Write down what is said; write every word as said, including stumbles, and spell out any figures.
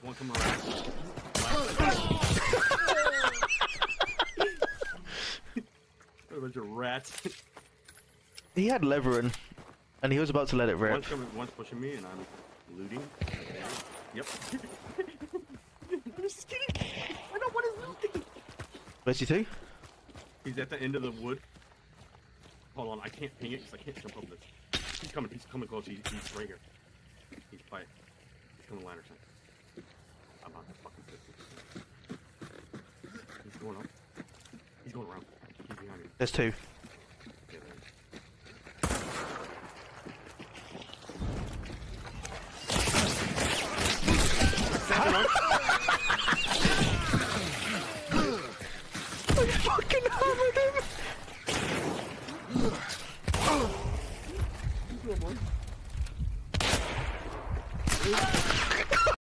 one coming around. A bunch of rats. He had leather in, and he was about to let it rip. One's, coming, one's pushing me, and I'm looting. Yep. I'm just kidding. I don't want his looting. Where's he to? He's at the end of the wood. Hold on, I can't ping it because I can't jump up this. He's coming. He's coming close. He's, he's right here. He's by. He's coming ladder side. I'm not fucking pissed. He's going up. He's going around. He's behind me. There's two. Yeah, there.